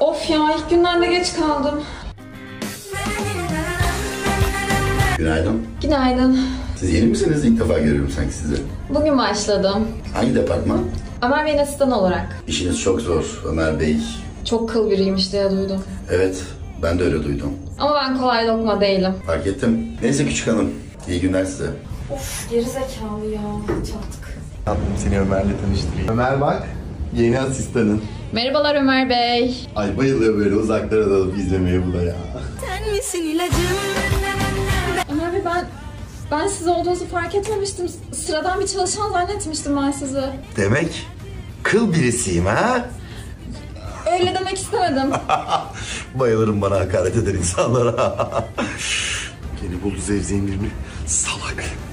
Of ya, ilk günden de geç kaldım. Günaydın. Günaydın. Siz yeni misiniz? İlk defa görüyorum sanki sizi. Bugün başladım. Hangi departman? Ömer Bey'in asistanı olarak. İşiniz çok zor Ömer Bey. Çok kıl biriymiş diye duydum. Evet, ben de öyle duydum. Ama ben kolay lokma değilim. Fark ettim. Neyse küçük hanım, iyi günler size. Of, gerizekalı ya. Çattık. Tatlım, seni Ömer'le tanıştırayım. Ömer bak, yeni asistanın. Merhabalar Ömer Bey. Ay bayılıyor böyle uzaklara dalıp izlemeye bu da ya. Sen misin ilacım? Ömer Bey, ben siz olduğunuzu fark etmemiştim. Sıradan bir çalışan zannetmiştim ben sizi. Demek kıl birisiyim ha? Öyle demek istemedim. Bayılırım bana hakaret eden insanlara. Gene buldu zevzeğin birini. Salak.